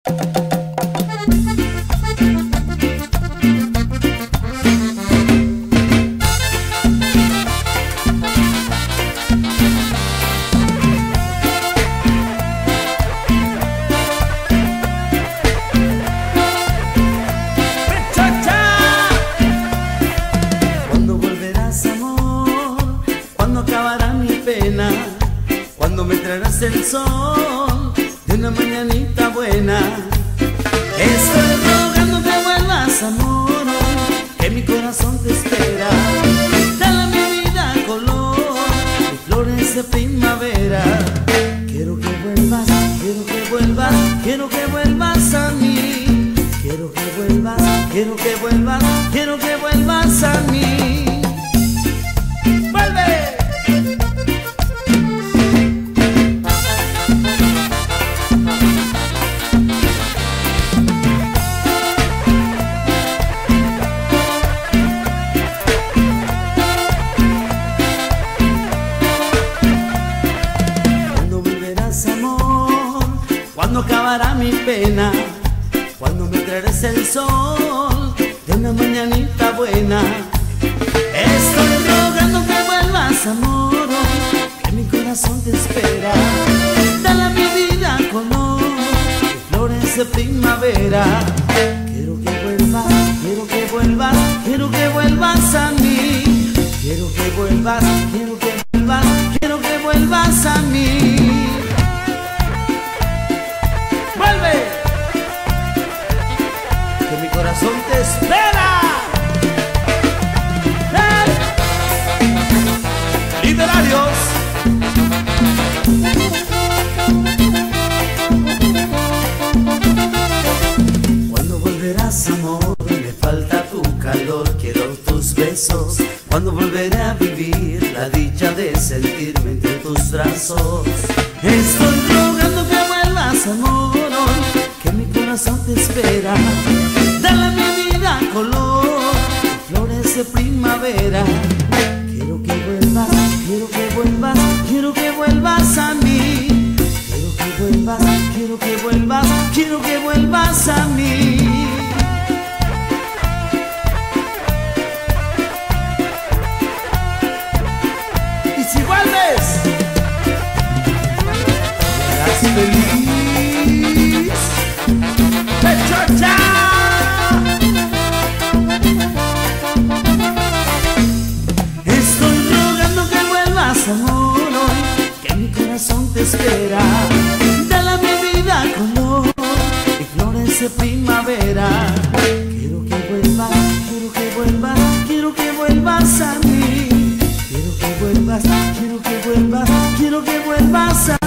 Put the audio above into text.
¿Cuándo volverás, amor? ¿Cuándo acabará mi pena? ¿Cuándo me traerás el sol de una mañanita buena? Estoy rogando que vuelvas, amor, que mi corazón te espera. Dale a mi vida color y flores de primavera. Quiero que vuelvas, quiero que vuelvas, quiero que vuelvas a mí. Quiero que vuelvas, quiero que vuelvas, quiero que vuelvas a mí. ¡Vuelve! ¿Cuándo volverás, amor? ¿Cuándo acabará mi pena? ¿Cuándo me traerás el sol de una mañanita buena? Estoy rogando que vuelvas, amor, que mi corazón te espera. Dale a mi vida color y flores de primavera. Quiero que vuelvas, quiero que vuelvas, quiero que vuelvas a mí. Quiero que vuelvas, quiero que vuelvas, quiero que vuelvas a mí. ¡Vuelve! Que mi corazón te espera. ¡Literarios! ¿Cuándo volverás, amor? Me falta tu calor, quiero tus besos. ¿Cuándo volveré a vivir la dicha de sentirme entre tus brazos? Estoy rogando que vuelvas, amor, que mi corazón te espera. Dale a mi vida color, flores de primavera. Quiero que vuelvas, quiero que vuelvas, quiero que vuelvas a mí. Quiero que vuelvas, quiero que vuelvas, quiero que vuelvas a mí. Y si vuelves, serás feliz. ¡Pechocha! Estoy rogando que vuelvas, amor, que mi corazón te espera. Dale a mi vida color y flores de primavera. Quiero que vuelvas, quiero que vuelvas, quiero que vuelvas a mí. Quiero que vuelvas, quiero que vuelvas, quiero que vuelvas a mí.